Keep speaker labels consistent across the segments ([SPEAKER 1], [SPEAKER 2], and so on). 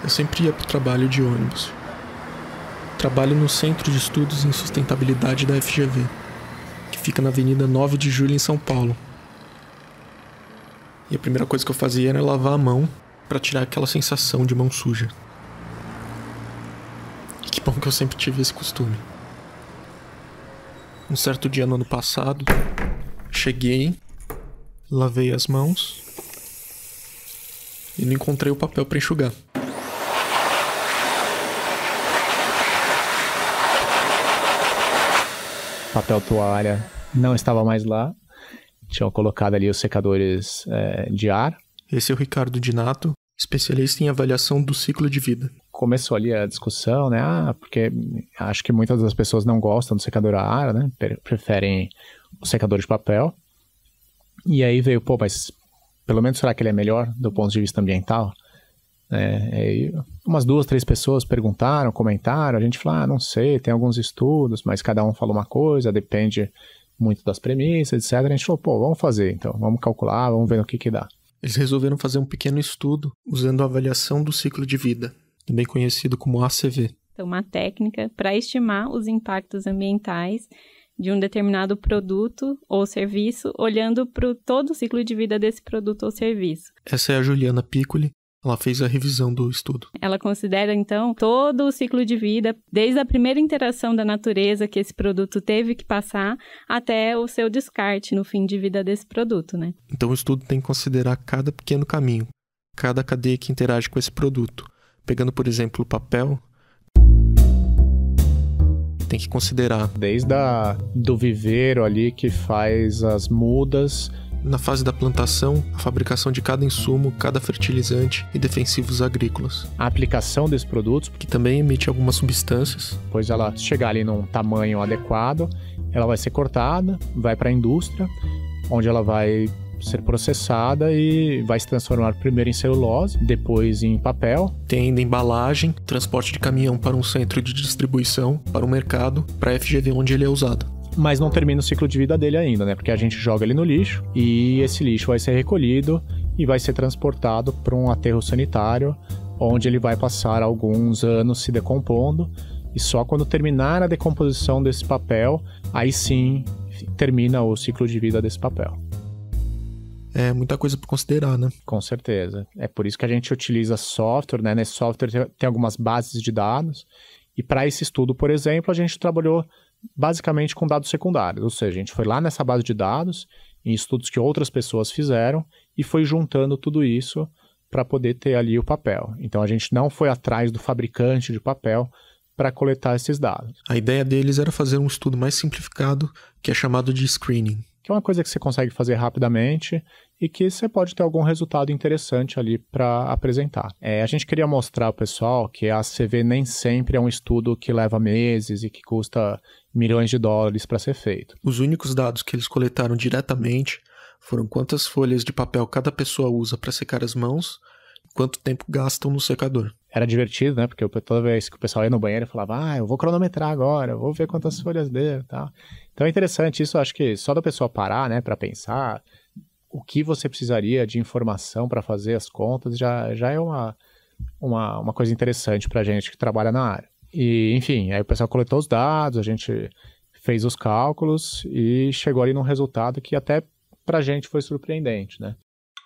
[SPEAKER 1] Eu sempre ia para o trabalho de ônibus. Trabalho no Centro de Estudos em Sustentabilidade da FGV, que fica na Avenida 9 de Julho, em São Paulo. E a primeira coisa que eu fazia era lavar a mão para tirar aquela sensação de mão suja. E que bom que eu sempre tive esse costume. Um certo dia no ano passado, cheguei, lavei as mãos e não encontrei o papel para enxugar.
[SPEAKER 2] Papel toalha não estava mais lá. Tinham colocado ali os secadores de ar.
[SPEAKER 1] Esse é o Ricardo Dinato, especialista em avaliação do ciclo de vida.
[SPEAKER 2] Começou ali a discussão, né? Porque acho que muitas das pessoas não gostam do secador a ar, né? Preferem o secador de papel. E aí veio, mas pelo menos será que ele é melhor do ponto de vista ambiental? Umas 2, 3 pessoas perguntaram, comentaram, a gente falou, não sei, tem alguns estudos, mas cada um falou uma coisa, depende muito das premissas, etc. A gente falou, vamos fazer então, vamos calcular, vamos ver no que dá.
[SPEAKER 1] Eles resolveram fazer um pequeno estudo usando a avaliação do ciclo de vida, também conhecido como ACV.
[SPEAKER 3] Então, uma técnica para estimar os impactos ambientais de um determinado produto ou serviço, olhando para todo o ciclo de vida desse produto ou serviço.
[SPEAKER 1] Essa é a Juliana Piccoli. Ela fez a revisão do estudo.
[SPEAKER 3] Ela considera, então, todo o ciclo de vida, desde a primeira interação da natureza que esse produto teve que passar, até o seu descarte no fim de vida desse produto, né?
[SPEAKER 1] Então, o estudo tem que considerar cada pequeno caminho, cada cadeia que interage com esse produto. Pegando, por exemplo, o papel, tem que considerar
[SPEAKER 2] desde do viveiro ali que faz as mudas,
[SPEAKER 1] na fase da plantação, a fabricação de cada insumo, cada fertilizante e defensivos agrícolas.
[SPEAKER 2] A aplicação desses produtos,
[SPEAKER 1] que também emite algumas substâncias.
[SPEAKER 2] Pois ela chegar ali num tamanho adequado, ela vai ser cortada, vai para a indústria, onde ela vai ser processada e vai se transformar primeiro em celulose, depois em papel.
[SPEAKER 1] Tem ainda embalagem, transporte de caminhão para um centro de distribuição, para o mercado, para a FGV onde ele é usado.
[SPEAKER 2] Mas não termina o ciclo de vida dele ainda, né? Porque a gente joga ele no lixo e esse lixo vai ser recolhido e vai ser transportado para um aterro sanitário, onde ele vai passar alguns anos se decompondo e só quando terminar a decomposição desse papel, aí sim termina o ciclo de vida desse papel.
[SPEAKER 1] É muita coisa para considerar, né?
[SPEAKER 2] Com certeza. É por isso que a gente utiliza software, né? Nesse software tem algumas bases de dados e para esse estudo, por exemplo, a gente trabalhou basicamente com dados secundários, ou seja, a gente foi lá nessa base de dados, em estudos que outras pessoas fizeram, e foi juntando tudo isso para poder ter ali o papel. Então a gente não foi atrás do fabricante de papel para coletar esses dados.
[SPEAKER 1] A ideia deles era fazer um estudo mais simplificado, que é chamado de screening.
[SPEAKER 2] Que é uma coisa que você consegue fazer rapidamente e que você pode ter algum resultado interessante ali para apresentar. A gente queria mostrar ao pessoal que a ACV nem sempre é um estudo que leva meses e que custa milhões de dólares para ser feito.
[SPEAKER 1] Os únicos dados que eles coletaram diretamente foram quantas folhas de papel cada pessoa usa para secar as mãos e quanto tempo gastam no secador.
[SPEAKER 2] Era divertido, né? Porque toda vez que o pessoal ia no banheiro, falava, eu vou cronometrar agora, eu vou ver quantas folhas deu e tal. Então é interessante isso, acho que só da pessoa parar, né, para pensar o que você precisaria de informação para fazer as contas já é uma coisa interessante para a gente que trabalha na área. E, enfim, aí o pessoal coletou os dados, a gente fez os cálculos e chegou ali num resultado que até para a gente foi surpreendente, né?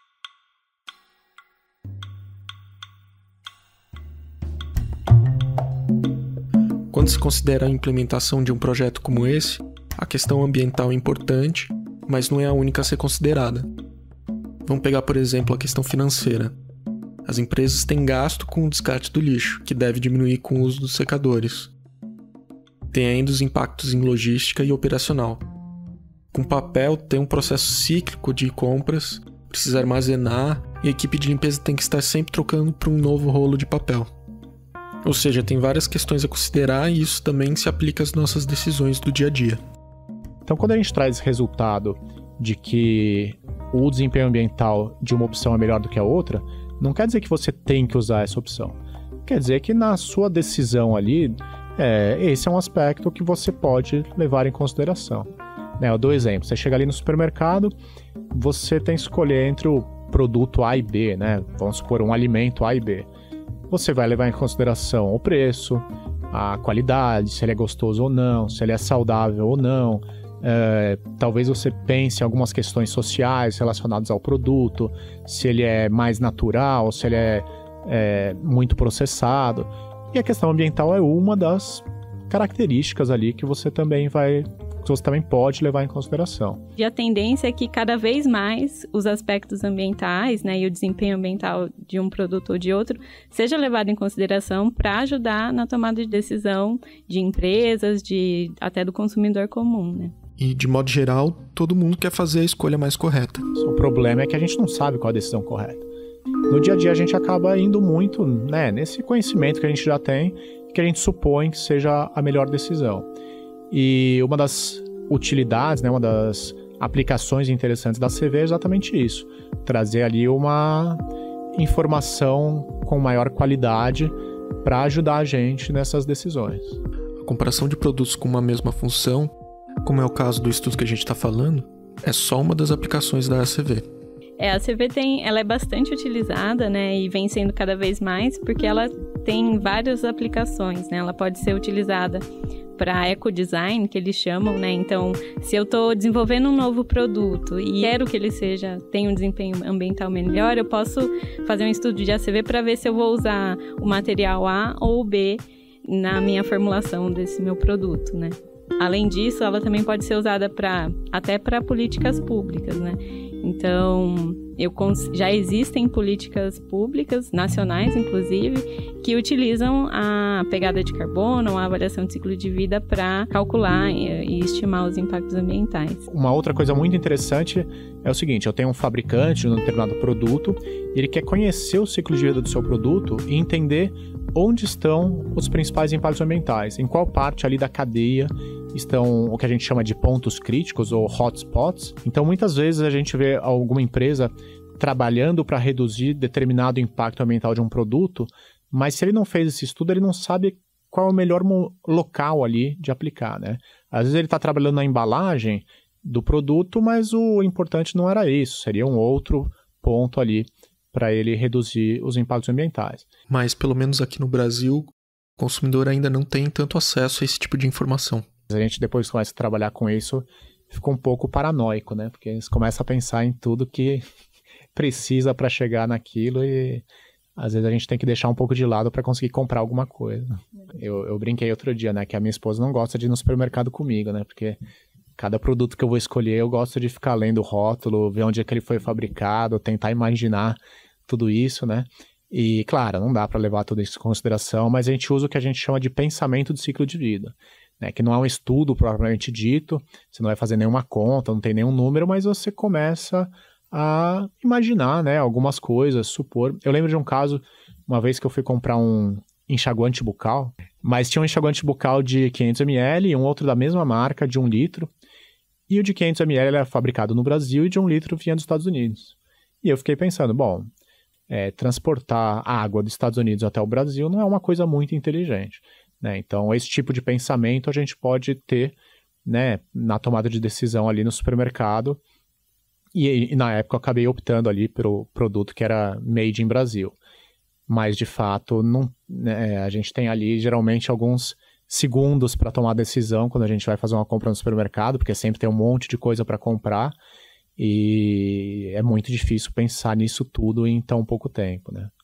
[SPEAKER 1] Quando se considera a implementação de um projeto como esse, a questão ambiental é importante, mas não é a única a ser considerada. Vamos pegar, por exemplo, a questão financeira. As empresas têm gasto com o descarte do lixo, que deve diminuir com o uso dos secadores. Tem ainda os impactos em logística e operacional. Com papel, tem um processo cíclico de compras, precisa armazenar e a equipe de limpeza tem que estar sempre trocando para um novo rolo de papel. Ou seja, tem várias questões a considerar e isso também se aplica às nossas decisões do dia a dia.
[SPEAKER 2] Então, quando a gente traz esse resultado de que o desempenho ambiental de uma opção é melhor do que a outra, não quer dizer que você tem que usar essa opção. Quer dizer que na sua decisão ali, esse é um aspecto que você pode levar em consideração. Eu dou exemplo, você chega ali no supermercado, você tem que escolher entre o produto A e B, né? Vamos supor, um alimento A e B. você vai levar em consideração o preço, a qualidade, se ele é gostoso ou não, se ele é saudável ou não. Talvez você pense em algumas questões sociais relacionadas ao produto, se ele é mais natural, se ele é muito processado. E a questão ambiental é uma das características ali que você também pode levar em consideração.
[SPEAKER 3] E a tendência é que cada vez mais os aspectos ambientais, né, e o desempenho ambiental de um produto ou de outro seja levado em consideração para ajudar na tomada de decisão de empresas, até do consumidor comum, né?
[SPEAKER 1] E, de modo geral, todo mundo quer fazer a escolha mais correta.
[SPEAKER 2] O problema é que a gente não sabe qual a decisão correta. No dia a dia, a gente acaba indo muito, né, nesse conhecimento que a gente já tem, que a gente supõe que seja a melhor decisão. E uma das utilidades, né, uma das aplicações interessantes da CV é exatamente isso. Trazer ali uma informação com maior qualidade para ajudar a gente nessas decisões.
[SPEAKER 1] A comparação de produtos com uma mesma função, como é o caso do estudo que a gente está falando, é só uma das aplicações da CV.
[SPEAKER 3] A CV ela é bastante utilizada, né, e vem sendo cada vez mais, porque ela tem várias aplicações, né? Ela pode ser utilizada para ecodesign, que eles chamam, né? Então, se eu estou desenvolvendo um novo produto e quero que ele tenha um desempenho ambiental melhor, eu posso fazer um estudo de ACV para ver se eu vou usar o material A ou B na minha formulação desse meu produto, né? Além disso, ela também pode ser usada até para políticas públicas, né? Então, já existem políticas públicas, nacionais inclusive, que utilizam a pegada de carbono ou a avaliação de ciclo de vida para calcular e estimar os impactos ambientais.
[SPEAKER 2] Uma outra coisa muito interessante é o seguinte: eu tenho um fabricante de um determinado produto e ele quer conhecer o ciclo de vida do seu produto e entender onde estão os principais impactos ambientais, em qual parte ali da cadeia estão o que a gente chama de pontos críticos ou hotspots. Então, muitas vezes a gente vê alguma empresa trabalhando para reduzir determinado impacto ambiental de um produto, mas se ele não fez esse estudo, ele não sabe qual é o melhor local ali de aplicar, né? Às vezes ele está trabalhando na embalagem do produto, mas o importante não era isso, seria um outro ponto ali para ele reduzir os impactos ambientais.
[SPEAKER 1] Mas, pelo menos aqui no Brasil, o consumidor ainda não tem tanto acesso a esse tipo de informação.
[SPEAKER 2] A gente, depois que começa a trabalhar com isso, fica um pouco paranoico, né? Porque você começa a pensar em tudo que precisa para chegar naquilo e às vezes a gente tem que deixar um pouco de lado para conseguir comprar alguma coisa. Eu brinquei outro dia, né? Que a minha esposa não gosta de ir no supermercado comigo, né? Porque cada produto que eu vou escolher, eu gosto de ficar lendo o rótulo, ver onde é que ele foi fabricado, tentar imaginar tudo isso, né? E, claro, não dá para levar tudo isso em consideração, mas a gente usa o que a gente chama de pensamento de ciclo de vida, né? Que não é um estudo propriamente dito, você não vai fazer nenhuma conta, não tem nenhum número, mas você começa a imaginar, né, algumas coisas, supor. Eu lembro de um caso, uma vez que eu fui comprar um enxaguante bucal, mas tinha um enxaguante bucal de 500 ml e um outro da mesma marca, de 1 litro, e o de 500 ml era fabricado no Brasil e de 1 litro vinha dos Estados Unidos. E eu fiquei pensando, bom, transportar água dos Estados Unidos até o Brasil não é uma coisa muito inteligente, né? Então, esse tipo de pensamento a gente pode ter, né, na tomada de decisão ali no supermercado. E na época eu acabei optando ali pelo produto que era made in Brasil. Mas, de fato, não, né, a gente tem ali geralmente alguns segundos para tomar decisão quando a gente vai fazer uma compra no supermercado, porque sempre tem um monte de coisa para comprar e é muito difícil pensar nisso tudo em tão pouco tempo, né?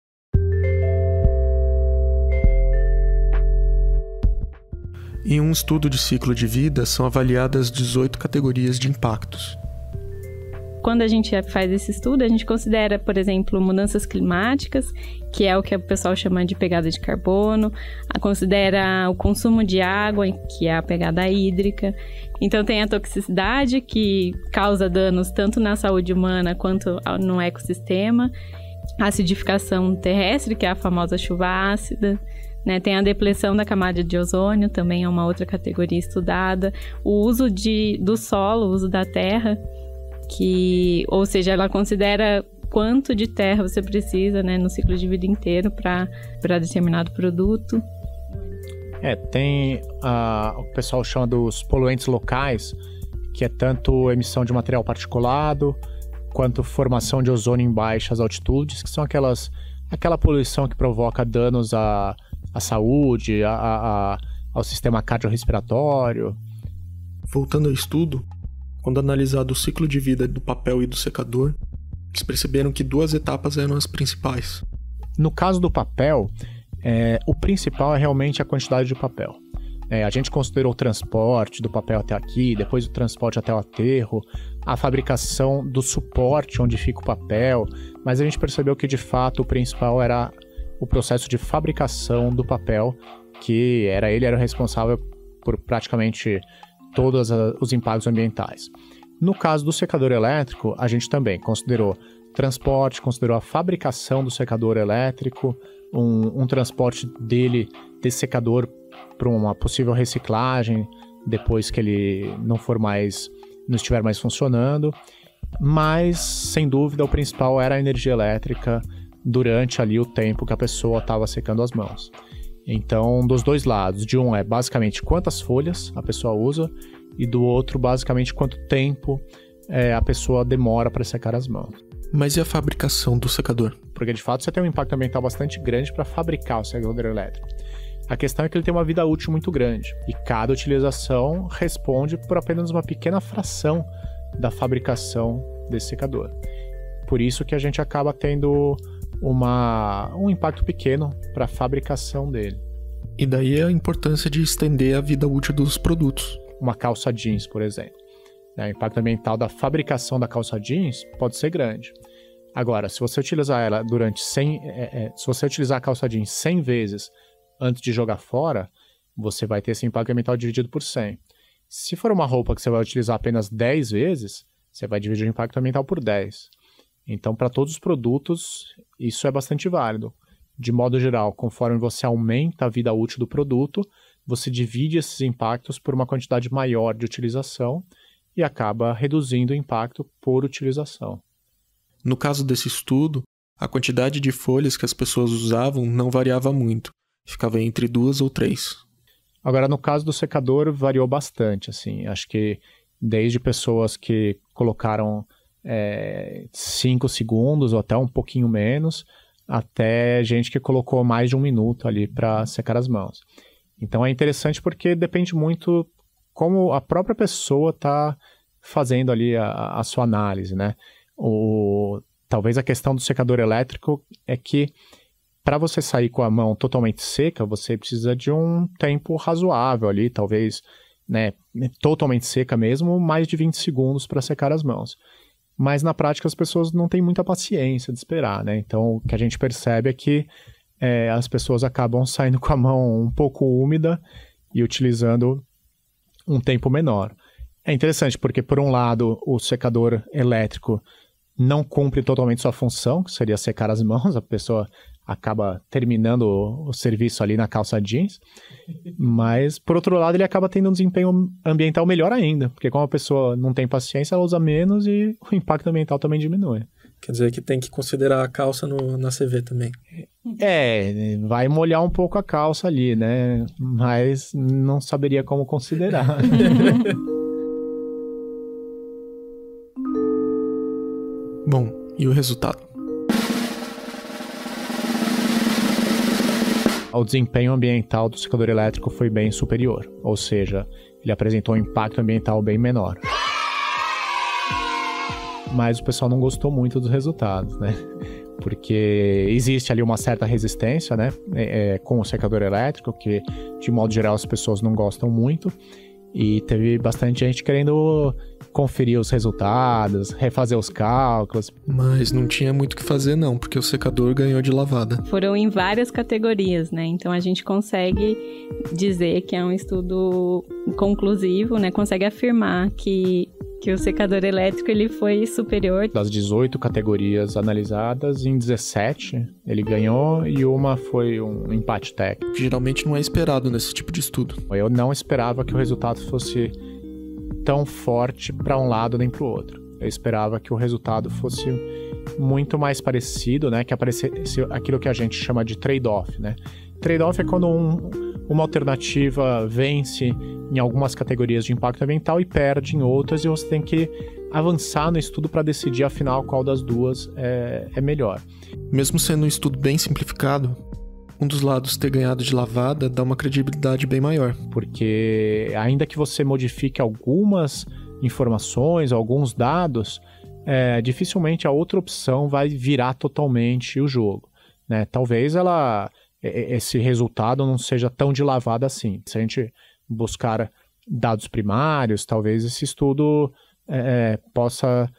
[SPEAKER 1] Em um estudo de ciclo de vida, são avaliadas 18 categorias de impactos.
[SPEAKER 3] Quando a gente faz esse estudo, a gente considera, por exemplo, mudanças climáticas, que é o que o pessoal chama de pegada de carbono, considera o consumo de água, que é a pegada hídrica. Então tem a toxicidade, que causa danos tanto na saúde humana quanto no ecossistema, a acidificação terrestre, que é a famosa chuva ácida, né? Tem a depleção da camada de ozônio, também é uma outra categoria estudada, o uso do solo, o uso da terra, ou seja, ela considera quanto de terra você precisa, né, no ciclo de vida inteiro para determinado produto.
[SPEAKER 2] Tem o que o pessoal chama dos poluentes locais, que é tanto emissão de material particulado, quanto formação de ozônio em baixas altitudes, que são aquelas aquela poluição que provoca danos à saúde, ao sistema cardiorrespiratório.
[SPEAKER 1] Voltando ao estudo, quando analisado o ciclo de vida do papel e do secador, eles perceberam que 2 etapas eram as principais.
[SPEAKER 2] No caso do papel, o principal é realmente a quantidade de papel. A gente considerou o transporte do papel até aqui, depois o transporte até o aterro, a fabricação do suporte onde fica o papel, mas a gente percebeu que de fato o principal era o processo de fabricação do papel, que ele era o responsável por praticamente todos os impactos ambientais. No caso do secador elétrico, a gente também considerou transporte, considerou a fabricação do secador elétrico, um transporte desse secador para uma possível reciclagem depois que ele não estiver mais funcionando, mas sem dúvida o principal era a energia elétrica durante ali o tempo que a pessoa estava secando as mãos. Então, dos dois lados, de um é basicamente quantas folhas a pessoa usa e do outro basicamente quanto tempo a pessoa demora para secar as mãos.
[SPEAKER 1] Mas e a fabricação do secador?
[SPEAKER 2] Porque de fato você tem um impacto ambiental bastante grande para fabricar o secador elétrico. A questão é que ele tem uma vida útil muito grande e cada utilização responde por apenas uma pequena fração da fabricação desse secador. Por isso que a gente acaba tendo um impacto pequeno para a fabricação dele.
[SPEAKER 1] E daí a importância de estender a vida útil dos produtos.
[SPEAKER 2] Uma calça jeans, por exemplo. O impacto ambiental da fabricação da calça jeans pode ser grande. Agora, se você utilizar ela se você utilizar a calça jeans 100 vezes antes de jogar fora, você vai ter esse impacto ambiental dividido por 100. Se for uma roupa que você vai utilizar apenas 10 vezes, você vai dividir o impacto ambiental por 10. Então, para todos os produtos, isso é bastante válido. De modo geral, conforme você aumenta a vida útil do produto, você divide esses impactos por uma quantidade maior de utilização e acaba reduzindo o impacto por utilização.
[SPEAKER 1] No caso desse estudo, a quantidade de folhas que as pessoas usavam não variava muito. Ficava entre 2 ou 3.
[SPEAKER 2] Agora, no caso do secador, variou bastante. Assim. Acho que desde pessoas que colocaram 5 segundos ou até um pouquinho menos, até gente que colocou mais de 1 minuto ali para secar as mãos. Então é interessante porque depende muito como a própria pessoa está fazendo ali a sua análise, né? Talvez a questão do secador elétrico é que para você sair com a mão totalmente seca, você precisa de um tempo razoável ali, talvez, né, totalmente seca mesmo, mais de 20 segundos para secar as mãos. Mas na prática as pessoas não têm muita paciência de esperar, né? Então o que a gente percebe é que as pessoas acabam saindo com a mão um pouco úmida e utilizando um tempo menor. É interessante porque, por um lado, o secador elétrico não cumpre totalmente sua função, que seria secar as mãos, a pessoa acaba terminando o serviço ali na calça jeans, mas, por outro lado, ele acaba tendo um desempenho ambiental melhor ainda, porque como a pessoa não tem paciência, ela usa menos e o impacto ambiental também diminui.
[SPEAKER 1] Quer dizer que tem que considerar a calça na CV também.
[SPEAKER 2] Vai molhar um pouco a calça ali, né? Mas não saberia como considerar.
[SPEAKER 1] Bom, e o resultado?
[SPEAKER 2] O desempenho ambiental do secador elétrico foi bem superior, ou seja, ele apresentou um impacto ambiental bem menor. Mas o pessoal não gostou muito dos resultados, né? Porque existe ali uma certa resistência, né? Com o secador elétrico, que de modo geral as pessoas não gostam muito. E teve bastante gente querendo conferir os resultados, refazer os cálculos.
[SPEAKER 1] Mas não tinha muito o que fazer não, porque o secador ganhou de lavada.
[SPEAKER 3] Foram em várias categorias, né? Então a gente consegue dizer que é um estudo conclusivo, né? Consegue afirmar que o secador elétrico ele foi superior. Das
[SPEAKER 2] 18 categorias analisadas, em 17 ele ganhou e uma foi um empate técnico.
[SPEAKER 1] Geralmente não é esperado nesse tipo de estudo.
[SPEAKER 2] Eu não esperava que o resultado fosse tão forte para um lado nem para o outro. Eu esperava que o resultado fosse muito mais parecido, né? Que aparecesse aquilo que a gente chama de trade-off, né? Trade-off é quando uma alternativa vence em algumas categorias de impacto ambiental e perde em outras, e você tem que avançar no estudo para decidir, afinal, qual das duas é melhor.
[SPEAKER 1] Mesmo sendo um estudo bem simplificado, um dos lados ter ganhado de lavada dá uma credibilidade bem maior.
[SPEAKER 2] Porque ainda que você modifique algumas informações, alguns dados, dificilmente a outra opção vai virar totalmente o jogo, né? Talvez esse resultado não seja tão de lavada assim. Se a gente buscar dados primários, talvez esse estudo possa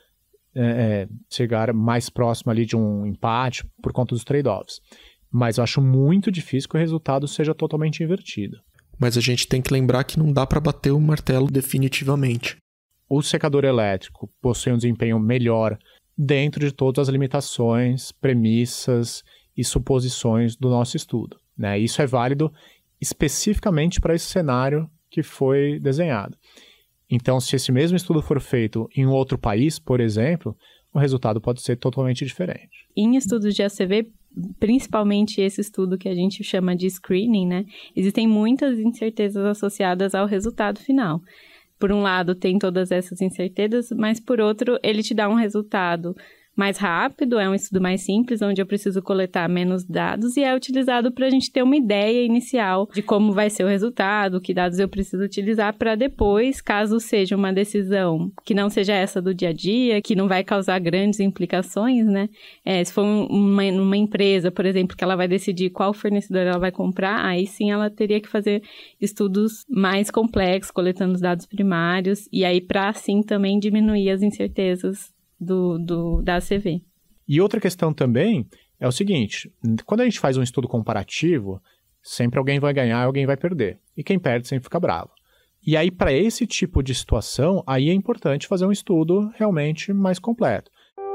[SPEAKER 2] chegar mais próximo ali de um empate por conta dos trade-offs. Mas eu acho muito difícil que o resultado seja totalmente invertido.
[SPEAKER 1] Mas a gente tem que lembrar que não dá para bater o martelo definitivamente.
[SPEAKER 2] O secador elétrico possui um desempenho melhor dentro de todas as limitações, premissas e suposições do nosso estudo, né? Isso é válido especificamente para esse cenário que foi desenhado. Então, se esse mesmo estudo for feito em um outro país, por exemplo, o resultado pode ser totalmente diferente.
[SPEAKER 3] Em estudos de ACV, principalmente esse estudo que a gente chama de screening, né? Existem muitas incertezas associadas ao resultado final. Por um lado, tem todas essas incertezas, mas por outro, ele te dá um resultado mais rápido, é um estudo mais simples, onde eu preciso coletar menos dados e é utilizado para a gente ter uma ideia inicial de como vai ser o resultado, que dados eu preciso utilizar para depois, caso seja uma decisão que não seja essa do dia a dia, que não vai causar grandes implicações, né? Se for uma empresa, por exemplo, que ela vai decidir qual fornecedor ela vai comprar, aí sim ela teria que fazer estudos mais complexos, coletando os dados primários, e aí para assim também diminuir as incertezas da ACV.
[SPEAKER 2] E outra questão também é o seguinte, quando a gente faz um estudo comparativo, sempre alguém vai ganhar e alguém vai perder. E quem perde sempre fica bravo. E aí, para esse tipo de situação, aí é importante fazer um estudo realmente mais completo.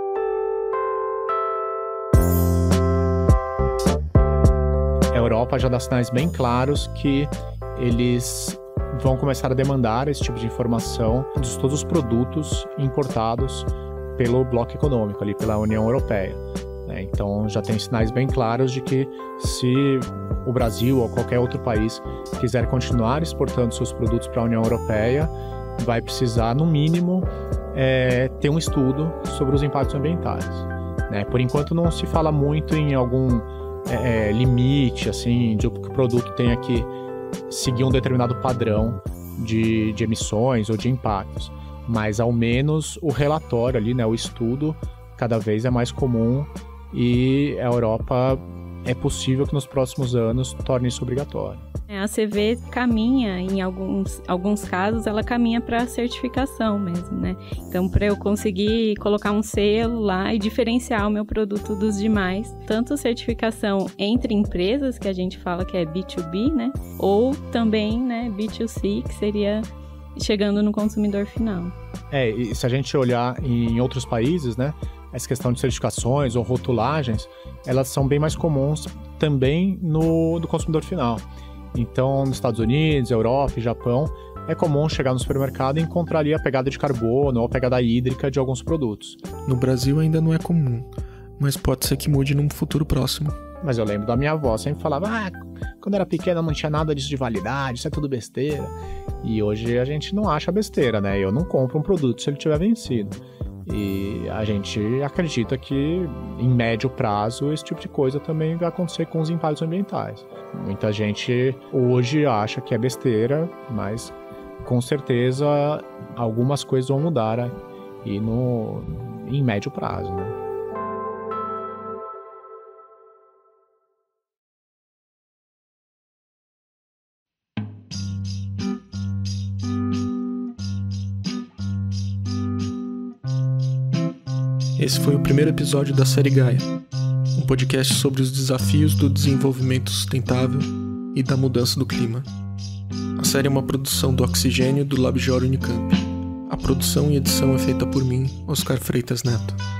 [SPEAKER 2] A Europa já dá sinais bem claros que eles vão começar a demandar esse tipo de informação de todos os produtos importados pelo bloco econômico, ali pela União Europeia, né? Então já tem sinais bem claros de que se o Brasil ou qualquer outro país quiser continuar exportando seus produtos para a União Europeia, vai precisar, no mínimo, ter um estudo sobre os impactos ambientais, né? Por enquanto não se fala muito em algum limite, assim, de que o produto tenha que seguir um determinado padrão de emissões ou de impactos. Mas ao menos o relatório ali, né, o estudo, cada vez é mais comum e a Europa é possível que nos próximos anos torne isso obrigatório.
[SPEAKER 3] A ACV caminha, em alguns casos, ela caminha para a certificação mesmo, né? Então, para eu conseguir colocar um selo lá e diferenciar o meu produto dos demais, tanto certificação entre empresas, que a gente fala que é B2B, né? Ou também, né, B2C, que seria chegando no consumidor final.
[SPEAKER 2] E se a gente olhar em outros países, né, essa questão de certificações ou rotulagens, elas são bem mais comuns também no consumidor final. Então, nos Estados Unidos, Europa e Japão, é comum chegar no supermercado e encontrar ali a pegada de carbono ou a pegada hídrica de alguns produtos.
[SPEAKER 1] No Brasil ainda não é comum, mas pode ser que mude num futuro próximo.
[SPEAKER 2] Mas eu lembro da minha avó, sempre falava, quando era pequena não tinha nada disso de validade, isso é tudo besteira. E hoje a gente não acha besteira, né? Eu não compro um produto se ele tiver vencido. E a gente acredita que, em médio prazo, esse tipo de coisa também vai acontecer com os impactos ambientais. Muita gente hoje acha que é besteira, mas com certeza algumas coisas vão mudar em médio prazo, né?
[SPEAKER 1] Esse foi o primeiro episódio da série Gaia, um podcast sobre os desafios do desenvolvimento sustentável e da mudança do clima. A série é uma produção do Oxigênio do LabJOR Unicamp. A produção e edição é feita por mim, Oscar Freitas Neto.